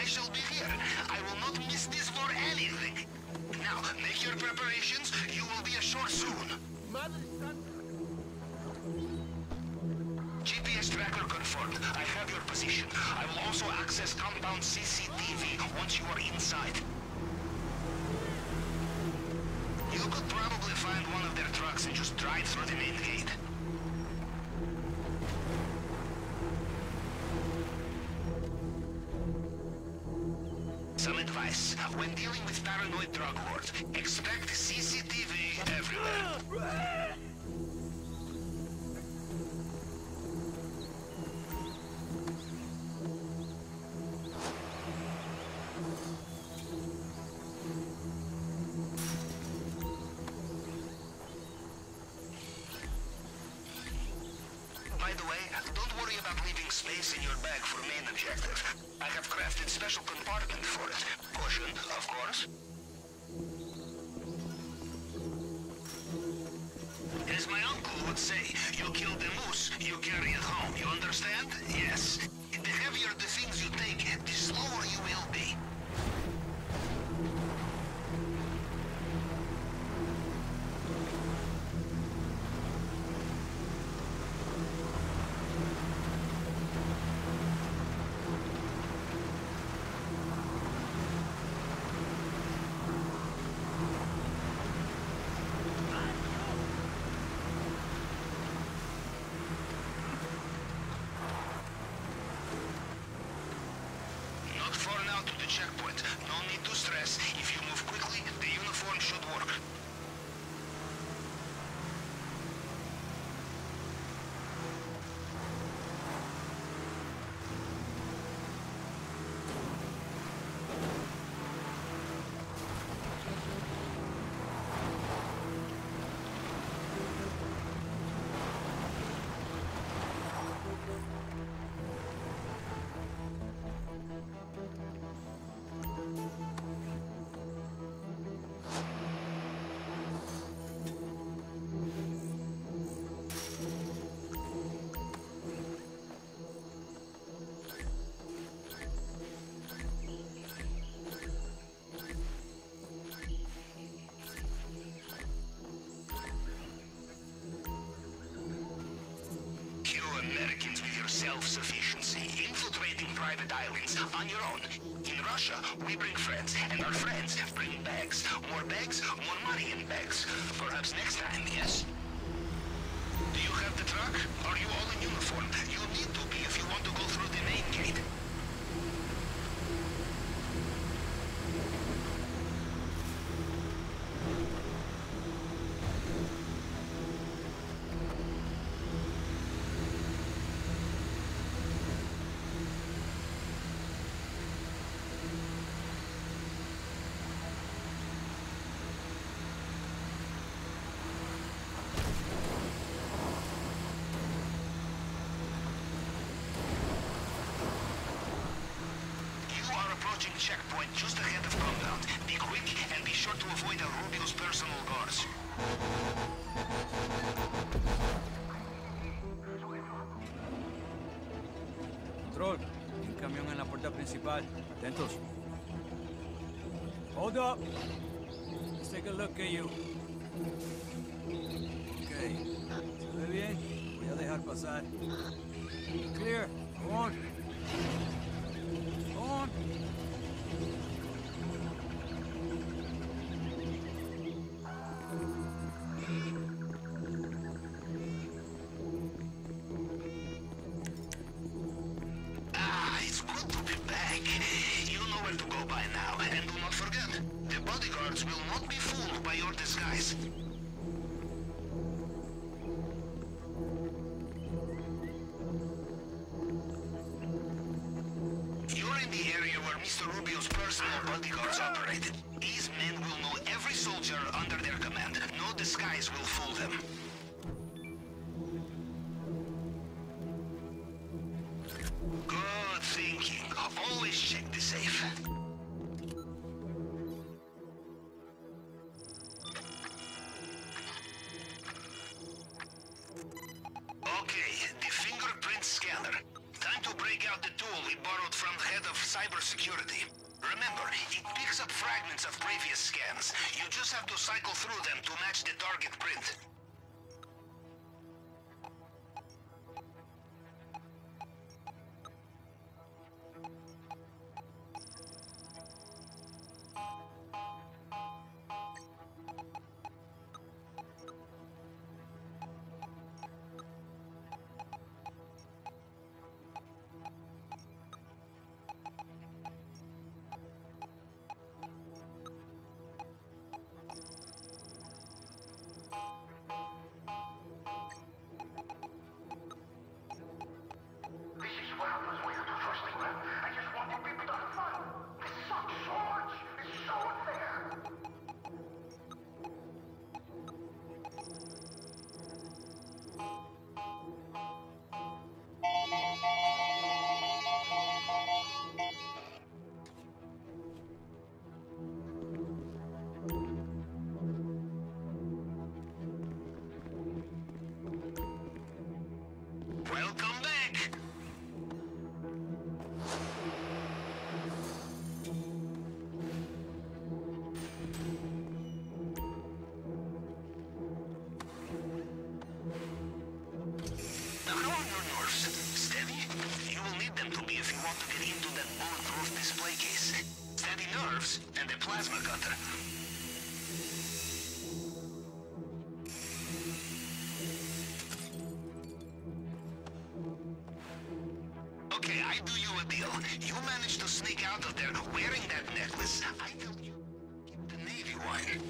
shall be here. I will not miss this for anything. Now, make your preparations. You will be ashore soon. GPS tracker confirmed. I have your position. I will also access compound CCTV once you are inside. You could probably find one of their trucks and just drive through the main gate. Some advice. When dealing with paranoid drug lords, expect CCTV everywhere. By the way, don't worry about leaving space in your bag for main objective. I have crafted special compartment for it. Caution, of course. As my uncle would say, you kill the moose, you carry it home. You understand? Yes. The heavier the things you take, the slower you will be. Checkpoint. No need to stress. If you move quickly, the uniform should work. Americans with your self-sufficiency, infiltrating private islands on your own. In Russia, we bring friends, and our friends bring bags. More bags, more money in bags. Perhaps next time, yes? Do you have the truck? Are you all in uniform? You need to be if you want to go through the main gate. Checkpoint just ahead of compound. Be quick and be sure to avoid Rubio's personal guards. Control. Un camión en la puerta principal. Atentos. Hold up. Let's take a look at you. Okay. ¿Se ve bien? Voy a dejar pasar. Clear. Go on. Go on. It's good to be back. You know where to go by now. And do not forget, the bodyguards will not be fooled by your disguise. You're in the area where Mr. Rubio's personal bodyguards operated. These men will know every soldier under their command. No disguise will fool them. Good thinking. Always check the safe. Okay, the fingerprint scanner. Time to break out the tool we borrowed from the head of cybersecurity. Remember, it picks up fragments of previous scans. You just have to cycle through them to match the target print. Welcome back! Now how are your nerves? Steady? You will need them to be if you want to get into that bulletproof display case. Steady nerves and a plasma cutter. Okay, I do you a deal. You managed to sneak out of there wearing that necklace. I tell you, keep the Navy wine.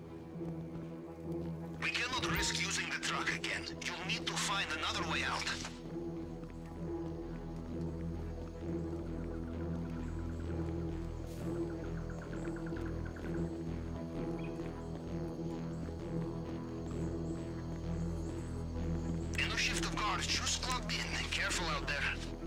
We cannot risk using the truck again. You'll need to find another way out. In a shift of guards just clocked in. Careful out there.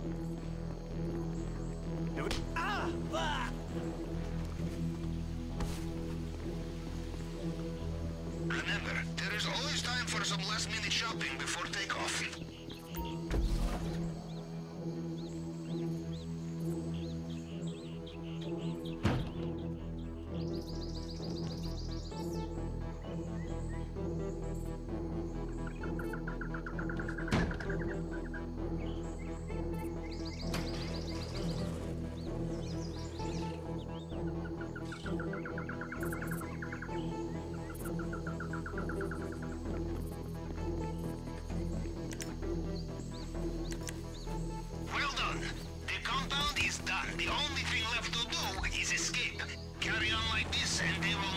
Remember, there is always time for some last-minute shopping before takeoff. The only thing left to do is escape. Carry on like this and they will